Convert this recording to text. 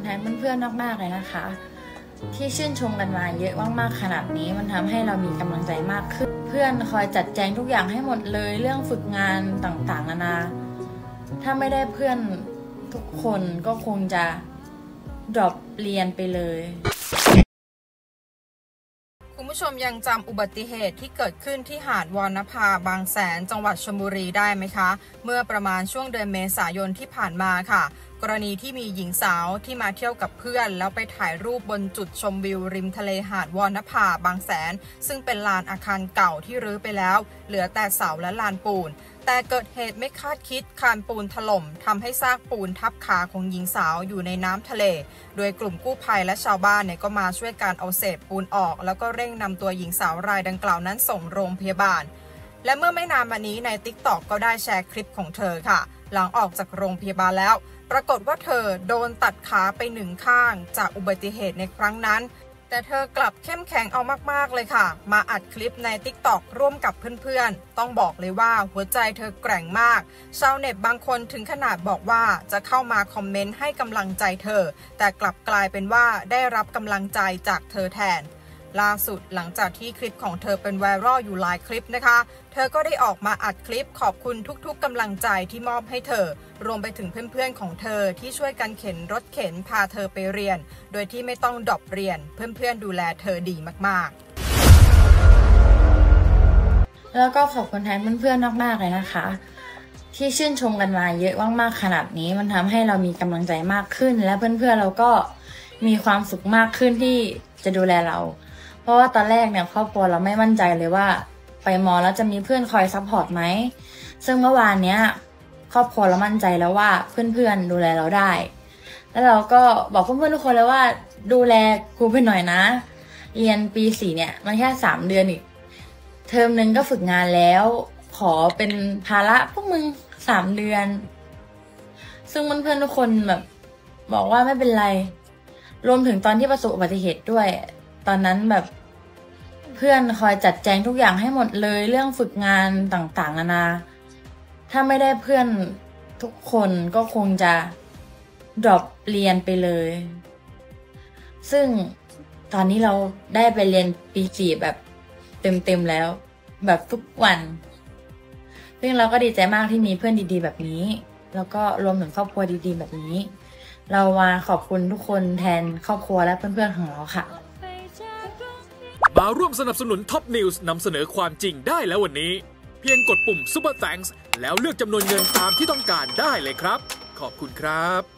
แทนเพื่อนๆมากๆเลยนะคะที่ชื่นชมกันมาเยอะมากๆขนาดนี้มันทำให้เรามีกำลังใจมากขึ้นเพื่อนคอยจัดแจงทุกอย่างให้หมดเลยเรื่องฝึกงานต่างๆนานาถ้าไม่ได้เพื่อนทุกคนก็คงจะดรอปเรียนไปเลยคุณผู้ชมยังจำอุบัติเหตุที่เกิดขึ้นที่หาดวรรณภาบางแสนจังหวัดชลบุรีได้ไหมคะเมื่อประมาณช่วงเดือนเมษายนที่ผ่านมาค่ะกรณีที่มีหญิงสาวที่มาเที่ยวกับเพื่อนแล้วไปถ่ายรูปบนจุดชมวิวริมทะเลหาดวรรณภาบางแสนซึ่งเป็นลานอาคารเก่าที่รื้อไปแล้วเหลือแต่เสาและลานปูนแต่เกิดเหตุไม่คาดคิดคานปูนถล่มทำให้ซากปูนทับขาของหญิงสาวอยู่ในน้ำทะเลโดยกลุ่มกู้ภัยและชาวบ้านเนี่ยก็มาช่วยการเอาเศษปูนออกแล้วก็เร่งนำตัวหญิงสาวรายดังกล่าวนั้นส่งโรงพยาบาลและเมื่อไม่นานมานี้ใน TikTok ก็ได้แชร์คลิปของเธอค่ะหลังออกจากโรงพยาบาลแล้วปรากฏว่าเธอโดนตัดขาไปหนึ่งข้างจากอุบัติเหตุในครั้งนั้นแต่เธอกลับเข้มแข็งเอามากๆเลยค่ะมาอัดคลิปใน TikTok ร่วมกับเพื่อนๆต้องบอกเลยว่าหัวใจเธอแกร่งมากชาวเน็ตบางคนถึงขนาดบอกว่าจะเข้ามาคอมเมนต์ให้กำลังใจเธอแต่กลับกลายเป็นว่าได้รับกำลังใจจากเธอแทนล่าสุดหลังจากที่คลิปของเธอเป็นไวรัลอยู่หลายคลิปนะคะเธอก็ได้ออกมาอัดคลิปขอบคุณทุกๆกำลังใจที่มอบให้เธอรวมไปถึงเพื่อนๆของเธอที่ช่วยกันเข็นรถเข็นพาเธอไปเรียนโดยที่ไม่ต้องดรอปเรียนเพื่อนๆดูแลเธอดีมากๆแล้วก็ขอบคุณแทนเพื่อนๆมากๆเลยนะคะที่ชื่นชมกันมาเยอะมากๆขนาดนี้มันทำให้เรามีกำลังใจมากขึ้นและเพื่อนๆเราก็มีความสุขมากขึ้นที่จะดูแลเราเพราะว่าตอนแรกเนี่ยครอบครัวเราไม่มั่นใจเลยว่าไปมอแล้วจะมีเพื่อนคอยซัพพอร์ตไหมซึ่งเมื่อวานเนี้ยครอบครัวเรามั่นใจแล้วว่าเพื่อนๆดูแลเราได้แล้วเราก็บอกเพื่อนๆทุกคนเลยว่าดูแลกูไปหน่อยนะเรียนปี4เนี่ยมันแค่3 เดือนอีกเทอมนึงก็ฝึกงานแล้วขอเป็นภาระพวกมึง3 เดือนซึ่งเพื่อนๆทุกคนแบบบอกว่าไม่เป็นไรรวมถึงตอนที่ประสบอุบัติเหตุด้วยตอนนั้นแบบเพื่อนคอยจัดแจงทุกอย่างให้หมดเลยเรื่องฝึกงานต่างๆนานาถ้าไม่ได้เพื่อนทุกคนก็คงจะดรอปเรียนไปเลยซึ่งตอนนี้เราได้ไปเรียนปี4แบบเต็มๆแล้วแบบทุกวันซึ่งเราก็ดีใจมากที่มีเพื่อนดีๆแบบนี้แล้วก็รวมถึงครอบครัวดีๆแบบนี้เรามาขอบคุณทุกคนแทนครอบครัวและเพื่อนๆของเราค่ะมาร่วมสนับสนุนท็อปนิวส์นำเสนอความจริงได้แล้ววันนี้เพียงกดปุ่ม Super Thanks แล้วเลือกจำนวนเงินตามที่ต้องการได้เลยครับขอบคุณครับ